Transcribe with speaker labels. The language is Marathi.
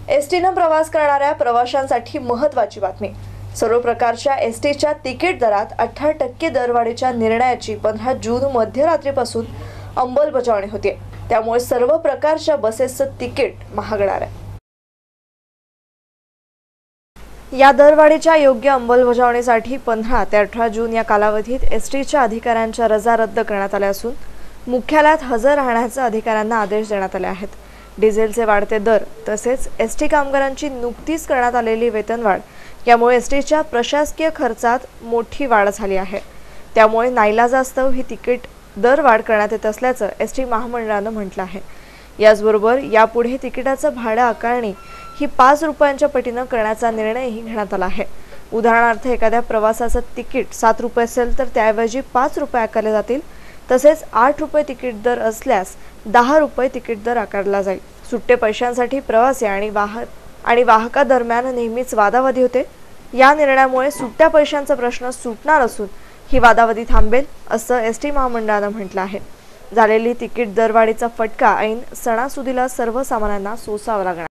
Speaker 1: एसटीनं प्रवास करणाऱ्या प्रवाशांसाठी महत्त्वाची बातमी। सर्व प्रकारच्या एसटीच्या तिकीट दरात 18% दरवाढीच्या निर्णयाची 15 जून मध्यरात्रीपासून अंमलबजावणी होते। त्यामुळे सर्व प्रकारच्या बसेसचं तिकीट महागणार आहे। या दरवाढीच्या योग्य अंमलबजावणीसाठी 15 ते 18 जून या कालावधीत एसटीच्या अधिकाऱ्यांच्या रजा रद्द करण्यात आल्या असून मुख्यालयात हजर राहण्याचे अधिकाऱ्यांना आदेश देण्यात आले आहेत। डिझेलचे वाढते दर तसेच एसटी कामगारांची नुकतीच करण्यात आलेली वेतनवाढ यामुळे एसटीच्या प्रशासकीय खर्चात मोठी वाढ झाली आहे। त्यामुळे नाईलाजास्तव ही तिकीट दरवाढ करण्यात येत असल्याचं एसटी महामंडळानं म्हटलं आहे। याचबरोबर यापुढे तिकिटाचं भाडं आकारणी ही 5 रुपयांच्या पटीनं करण्याचा निर्णयही घेण्यात आला आहे। उदाहरणार्थ एखाद्या प्रवासाचं तिकीट 7 रुपये असेल तर त्याऐवजी 5 रुपये आकारले जातील। तसेच 8 रुपये तिकीट दर असल्यास 10 रुपये तिकीट दर आकारला जाईल। सुट्टे पैशांसाठी प्रवासी आणि वाहकादरम्यान नेहमीच वादावादी होते। या निर्णयामुळे सुट्ट्या पैशांचा प्रश्न सुटणार असून ही वादावादी थांबेल असं एसटी महामंडळानं म्हटलं आहे। झालेली तिकीट दरवाढीचा फटका ऐन सणासुदीला सर्वसामान्यांना सोसावा लागणार।